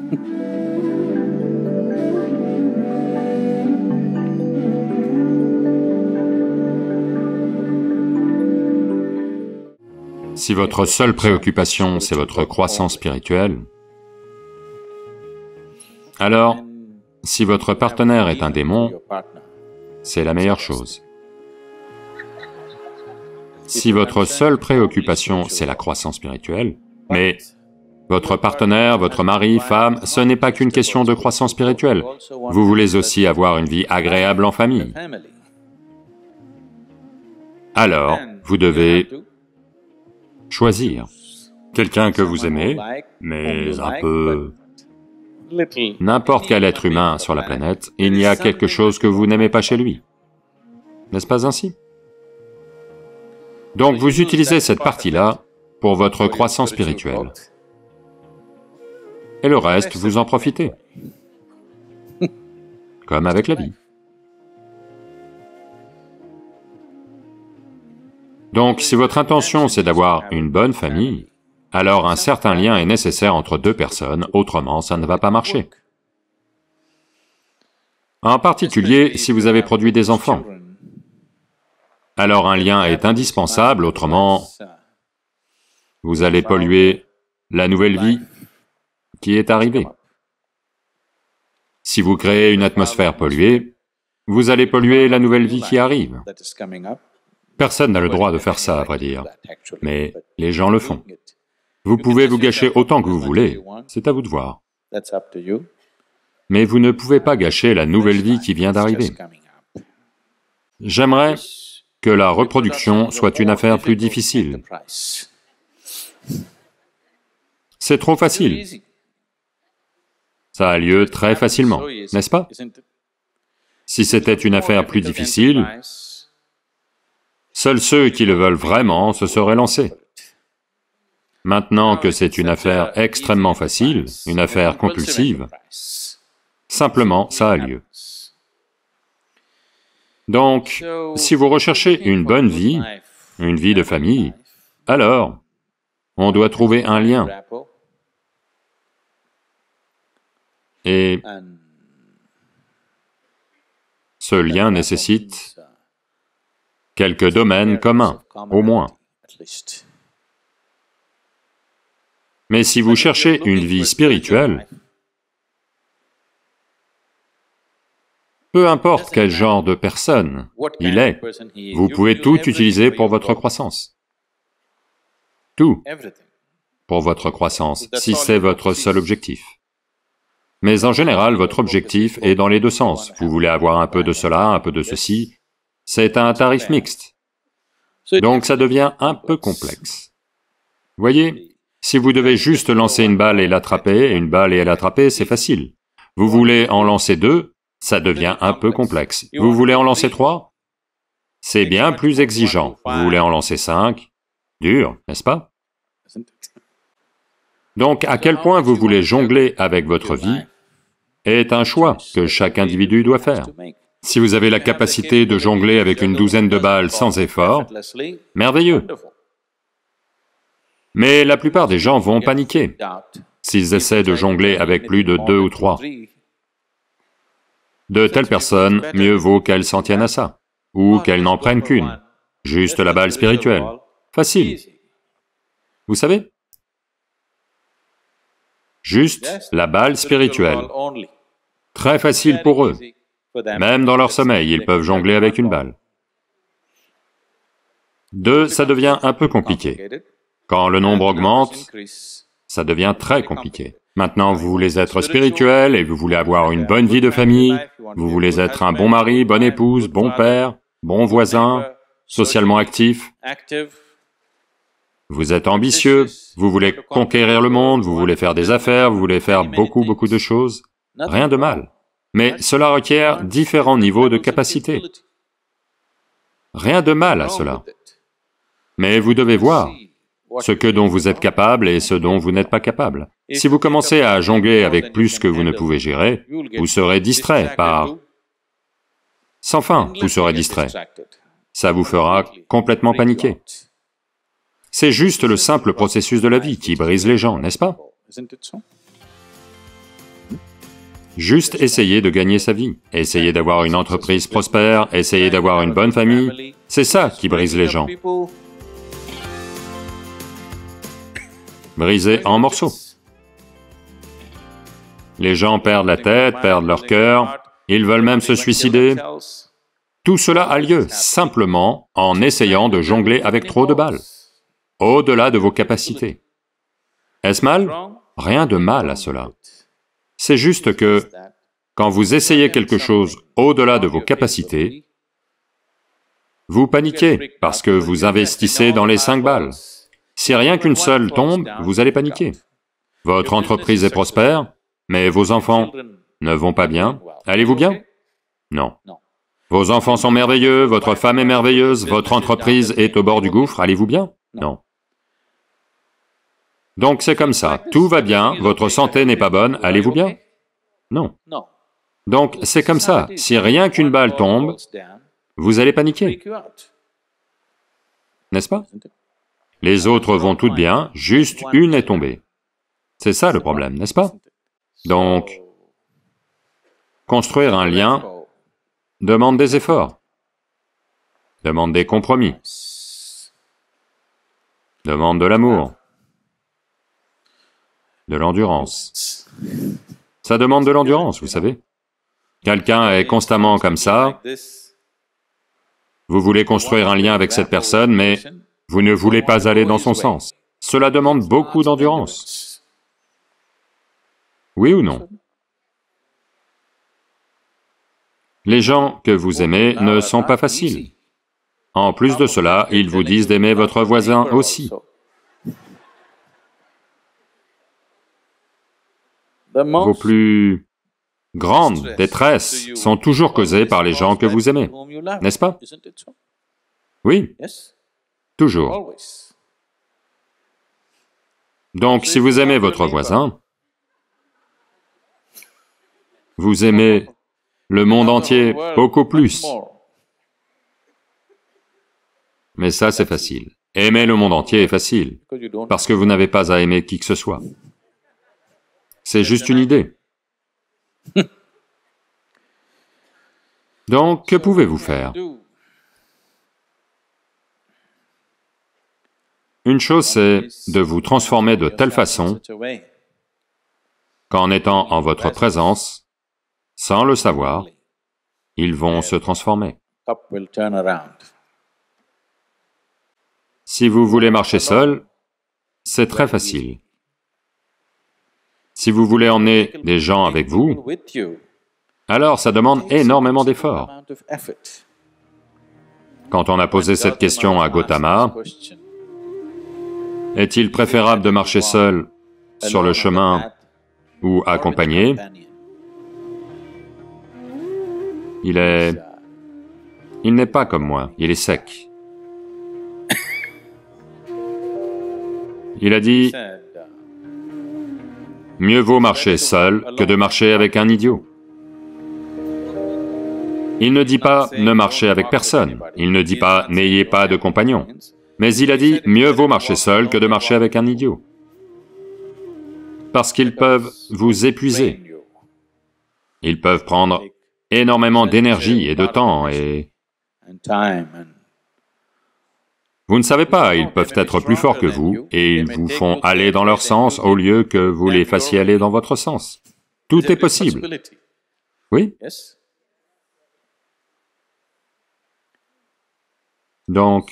Si votre seule préoccupation, c'est votre croissance spirituelle, alors, si votre partenaire est un démon, c'est la meilleure chose. Si votre seule préoccupation, c'est la croissance spirituelle, mais votre partenaire, votre mari, femme, ce n'est pas qu'une question de croissance spirituelle. Vous voulez aussi avoir une vie agréable en famille. Alors, vous devez choisir quelqu'un que vous aimez, mais un peu... N'importe quel être humain sur la planète, il y a quelque chose que vous n'aimez pas chez lui. N'est-ce pas ainsi? Donc vous utilisez cette partie-là pour votre croissance spirituelle. Et le reste, vous en profitez. Comme avec la vie. Donc, si votre intention c'est d'avoir une bonne famille, alors un certain lien est nécessaire entre deux personnes, autrement ça ne va pas marcher. En particulier, si vous avez produit des enfants, alors un lien est indispensable, autrement vous allez polluer la nouvelle vie qui est arrivée. Si vous créez une atmosphère polluée, vous allez polluer la nouvelle vie qui arrive. Personne n'a le droit de faire ça, à vrai dire, mais les gens le font. Vous pouvez vous gâcher autant que vous voulez, c'est à vous de voir. Mais vous ne pouvez pas gâcher la nouvelle vie qui vient d'arriver. J'aimerais que la reproduction soit une affaire plus difficile. C'est trop facile. Ça a lieu très facilement, n'est-ce pas? Si c'était une affaire plus difficile, seuls ceux qui le veulent vraiment se seraient lancés. Maintenant que c'est une affaire extrêmement facile, une affaire compulsive, simplement ça a lieu. Donc, si vous recherchez une bonne vie, une vie de famille, alors on doit trouver un lien. Et ce lien nécessite quelques domaines communs, au moins. Mais si vous cherchez une vie spirituelle, peu importe quel genre de personne il est, vous pouvez tout utiliser pour votre croissance. Tout pour votre croissance, si c'est votre seul objectif. Mais en général, votre objectif est dans les deux sens. Vous voulez avoir un peu de cela, un peu de ceci. C'est un tarif mixte. Donc ça devient un peu complexe. Voyez, si vous devez juste lancer une balle et l'attraper, c'est facile. Vous voulez en lancer deux, ça devient un peu complexe. Vous voulez en lancer trois, c'est bien plus exigeant. Vous voulez en lancer 5, dur, n'est-ce pas? Donc à quel point vous voulez jongler avec votre vie est un choix que chaque individu doit faire. Si vous avez la capacité de jongler avec une douzaine de balles sans effort, merveilleux. Mais la plupart des gens vont paniquer s'ils essaient de jongler avec plus de 2 ou 3. De telles personnes, mieux vaut qu'elles s'en tiennent à ça, ou qu'elles n'en prennent qu'une, juste la balle spirituelle. Facile. Vous savez? Juste la balle spirituelle. Très facile pour eux. Même dans leur sommeil, ils peuvent jongler avec une balle. 2, ça devient un peu compliqué. Quand le nombre augmente, ça devient très compliqué. Maintenant, vous voulez être spirituel et vous voulez avoir une bonne vie de famille, vous voulez être un bon mari, bonne épouse, bon père, bon voisin, socialement actif. Vous êtes ambitieux, vous voulez conquérir le monde, vous voulez faire des affaires, vous voulez faire beaucoup de choses. Rien de mal. Mais cela requiert différents niveaux de capacité. Rien de mal à cela. Mais vous devez voir ce dont vous êtes capable et ce dont vous n'êtes pas capable. Si vous commencez à jongler avec plus que vous ne pouvez gérer, vous serez distrait par... Sans fin, vous serez distrait. Ça vous fera complètement paniquer. C'est juste le simple processus de la vie qui brise les gens, n'est-ce pas? Juste essayer de gagner sa vie, essayer d'avoir une entreprise prospère, essayer d'avoir une bonne famille, c'est ça qui brise les gens. Brisés en morceaux. Les gens perdent la tête, perdent leur cœur, ils veulent même se suicider. Tout cela a lieu simplement en essayant de jongler avec trop de balles, au-delà de vos capacités. Est-ce mal? Rien de mal à cela. C'est juste que, quand vous essayez quelque chose au-delà de vos capacités, vous paniquez parce que vous investissez dans les 5 balles. Si rien qu'une seule tombe, vous allez paniquer. Votre entreprise est prospère, mais vos enfants ne vont pas bien. Allez-vous bien? Non. Vos enfants sont merveilleux, votre femme est merveilleuse, votre entreprise est au bord du gouffre, allez-vous bien? Non. Donc c'est comme ça, tout va bien, votre santé n'est pas bonne, allez-vous bien? Non. Donc c'est comme ça, si rien qu'une balle tombe, vous allez paniquer. N'est-ce pas? Les autres vont toutes bien, juste une est tombée. C'est ça le problème, n'est-ce pas? Donc, construire un lien demande des efforts, demande des compromis, demande de l'amour, de l'endurance. Ça demande de l'endurance, vous savez. Quelqu'un est constamment comme ça, vous voulez construire un lien avec cette personne, mais vous ne voulez pas aller dans son sens. Cela demande beaucoup d'endurance. Oui ou non? Les gens que vous aimez ne sont pas faciles. En plus de cela, ils vous disent d'aimer votre voisin aussi. Vos plus grandes détresses sont toujours causées par les gens que vous aimez, n'est-ce pas? Oui, toujours. Donc si vous aimez votre voisin, vous aimez le monde entier beaucoup plus. Mais ça, c'est facile. Aimer le monde entier est facile, parce que vous n'avez pas à aimer qui que ce soit. C'est juste une idée. Donc, que pouvez-vous faire? Une chose, c'est de vous transformer de telle façon qu'en étant en votre présence, sans le savoir, ils vont se transformer. Si vous voulez marcher seul, c'est très facile. Si vous voulez emmener des gens avec vous, alors ça demande énormément d'efforts. Quand on a posé cette question à Gautama, est-il préférable de marcher seul sur le chemin ou accompagné? Il n'est pas comme moi, il est sec. Il a dit, mieux vaut marcher seul que de marcher avec un idiot. Il ne dit pas ne marchez avec personne, il ne dit pas n'ayez pas de compagnon, mais il a dit mieux vaut marcher seul que de marcher avec un idiot. Parce qu'ils peuvent vous épuiser. Ils peuvent prendre énormément d'énergie et de temps et... Vous ne savez pas, ils peuvent être plus forts que vous et ils vous font aller dans leur sens au lieu que vous les fassiez aller dans votre sens. Tout est possible. Oui? Donc,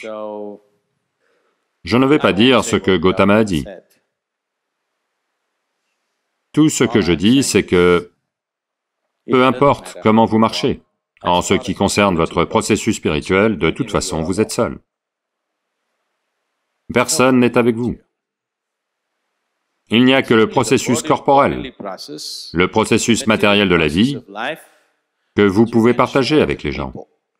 je ne vais pas dire ce que Gautama a dit. Tout ce que je dis, c'est que peu importe comment vous marchez, en ce qui concerne votre processus spirituel, de toute façon, vous êtes seul. Personne n'est avec vous. Il n'y a que le processus corporel, le processus matériel de la vie, que vous pouvez partager avec les gens.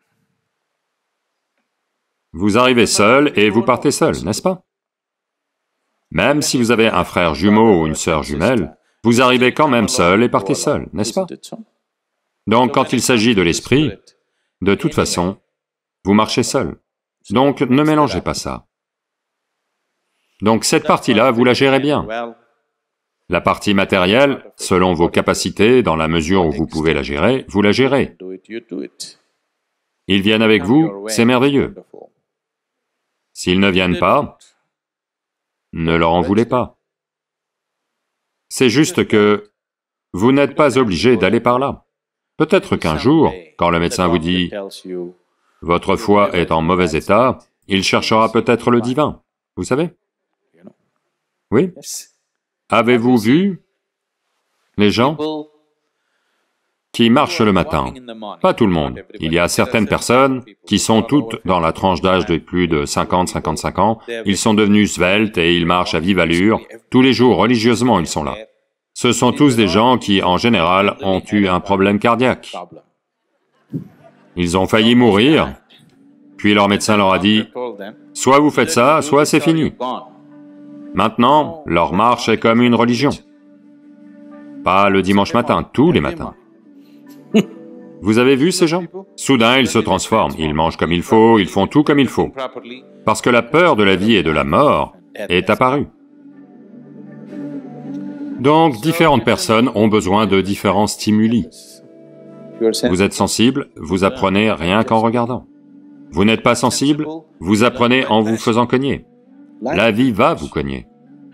Vous arrivez seul et vous partez seul, n'est-ce pas? Même si vous avez un frère jumeau ou une sœur jumelle, vous arrivez quand même seul et partez seul, n'est-ce pas? Donc quand il s'agit de l'esprit, de toute façon, vous marchez seul. Donc ne mélangez pas ça. Donc cette partie-là, vous la gérez bien. La partie matérielle, selon vos capacités, dans la mesure où vous pouvez la gérer, vous la gérez. Ils viennent avec vous, c'est merveilleux. S'ils ne viennent pas, ne leur en voulez pas. C'est juste que vous n'êtes pas obligé d'aller par là. Peut-être qu'un jour, quand le médecin vous dit « votre foie est en mauvais état », il cherchera peut-être le divin, vous savez? Oui? Avez-vous vu les gens qui marchent le matin? Pas tout le monde. Il y a certaines personnes qui sont toutes dans la tranche d'âge de plus de 50-55 ans, ils sont devenus sveltes et ils marchent à vive allure, tous les jours, religieusement, ils sont là. Ce sont tous des gens qui, en général, ont eu un problème cardiaque. Ils ont failli mourir, puis leur médecin leur a dit, « soit vous faites ça, soit c'est fini ». Maintenant, leur marche est comme une religion. Pas le dimanche matin, tous les matins. Vous avez vu ces gens? Soudain, ils se transforment, ils mangent comme il faut, ils font tout comme il faut. Parce que la peur de la vie et de la mort est apparue. Donc, différentes personnes ont besoin de différents stimuli. Vous êtes sensible, vous apprenez rien qu'en regardant. Vous n'êtes pas sensible, vous apprenez en vous faisant cogner. La vie va vous cogner.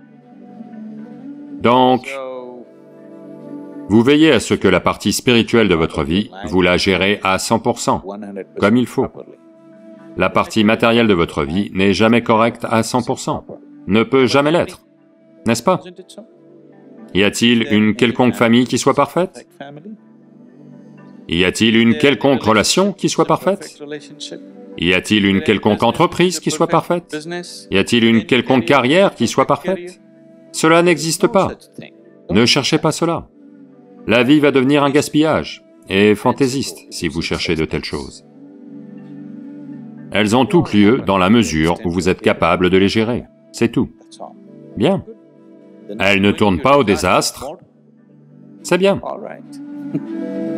Donc, vous veillez à ce que la partie spirituelle de votre vie, vous la gérez à 100%, comme il faut. La partie matérielle de votre vie n'est jamais correcte à 100%, ne peut jamais l'être, n'est-ce pas? Y a-t-il une quelconque famille qui soit parfaite? Y a-t-il une quelconque relation qui soit parfaite? Y a-t-il une quelconque entreprise qui soit parfaite? Y a-t-il une quelconque carrière qui soit parfaite? Cela n'existe pas. Ne cherchez pas cela. La vie va devenir un gaspillage, et fantaisiste si vous cherchez de telles choses. Elles ont toutes lieu dans la mesure où vous êtes capable de les gérer, c'est tout. Bien. Elles ne tournent pas au désastre, c'est bien.